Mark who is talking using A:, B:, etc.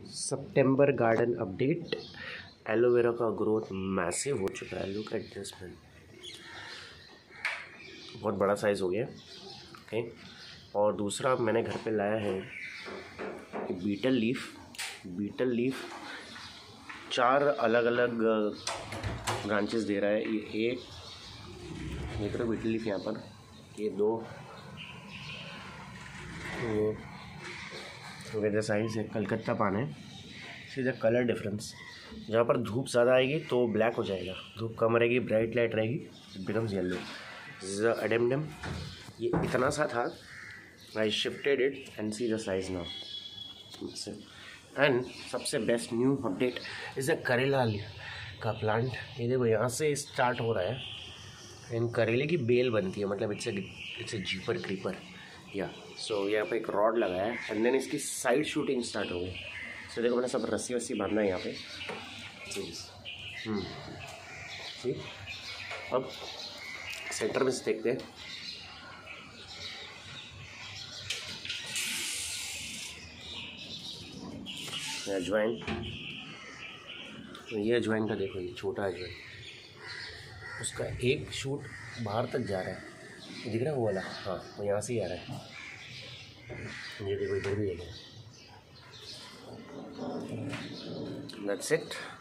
A: सितंबर garden update. Aloe vera का growth massive हो चुका है। लुक एट दिस मैन, बहुत बड़ा साइज़ हो गया। ओके, और दूसरा मैंने घर पे लाया है बीटल लीफ 4 अलग अलग ब्रांचेस दे रहा है। ये एक तो बीटल लीफ यहाँ पर, ये 2 वेदर साइज है, कलकत्ता पान है। सीधा कलर डिफरेंस, जहाँ पर धूप ज़्यादा आएगी तो ब्लैक हो जाएगा, धूप कम रहेगी ब्राइट लाइट रहेगी इट बिकम्स येलो। एडेमडम ये इतना सा था, I shifted it and see the size now. And सबसे best new update is a करेला का प्लांट। ये देखो यहाँ से स्टार्ट हो रहा है। इन करेले की बेल बनती है, मतलब इट्स ए जीपर क्रीपर या सो यहाँ पे एक रॉड लगाया है एंड देन इसकी साइड शूटिंग स्टार्ट हो गई। सो देखो मैंने सब रस्सी वस्सी बांधा है यहाँ पे। ठीक, अब सेंटर में से देखते हैं। अजवाइन, तो ये अजवाइन का देखो, ये छोटा अजवाइन, उसका एक शूट बाहर तक जा रहा है, दिख रहा है वो वाला? हाँ, वो यहाँ से ही आ रहा है। ये देखो इधर भी है। That's it.